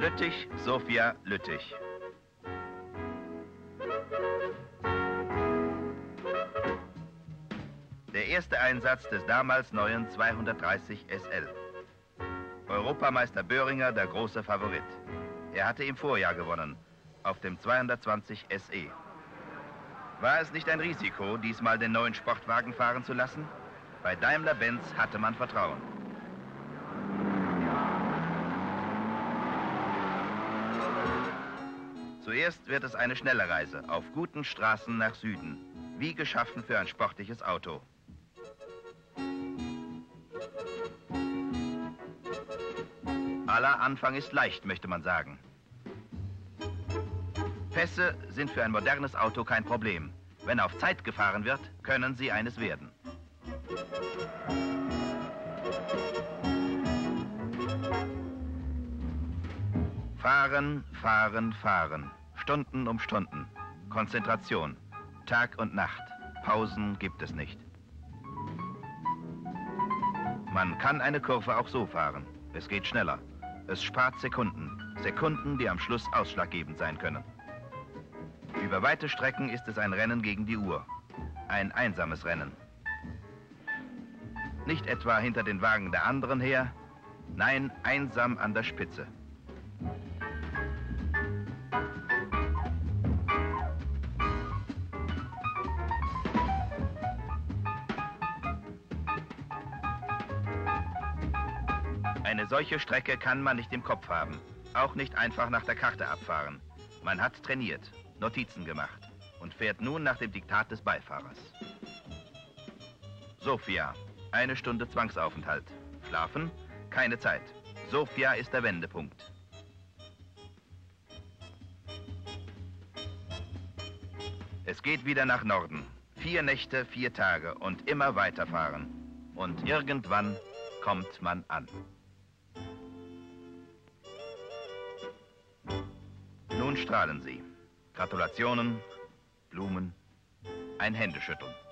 Lüttich, Sofia, Lüttich. Der erste Einsatz des damals neuen 230 SL. Europameister Böhringer, der große Favorit. Er hatte im Vorjahr gewonnen, auf dem 220 SE. War es nicht ein Risiko, diesmal den neuen Sportwagen fahren zu lassen? Bei Daimler-Benz hatte man Vertrauen. Zuerst wird es eine schnelle Reise auf guten Straßen nach Süden, wie geschaffen für ein sportliches Auto. Aller Anfang ist leicht, möchte man sagen. Pässe sind für ein modernes Auto kein Problem. Wenn auf Zeit gefahren wird, können sie eines werden. Fahren, fahren, fahren. Stunden um Stunden. Konzentration. Tag und Nacht. Pausen gibt es nicht. Man kann eine Kurve auch so fahren. Es geht schneller. Es spart Sekunden. Sekunden, die am Schluss ausschlaggebend sein können. Über weite Strecken ist es ein Rennen gegen die Uhr. Ein einsames Rennen. Nicht etwa hinter den Wagen der anderen her, nein, einsam an der Spitze. Eine solche Strecke kann man nicht im Kopf haben, auch nicht einfach nach der Karte abfahren. Man hat trainiert, Notizen gemacht und fährt nun nach dem Diktat des Beifahrers. Sofia, 1 Stunde Zwangsaufenthalt. Schlafen? Keine Zeit. Sofia ist der Wendepunkt. Es geht wieder nach Norden. 4 Nächte, 4 Tage und immer weiterfahren. Und irgendwann kommt man an. Nun strahlen sie. Gratulationen, Blumen, ein Händeschütteln.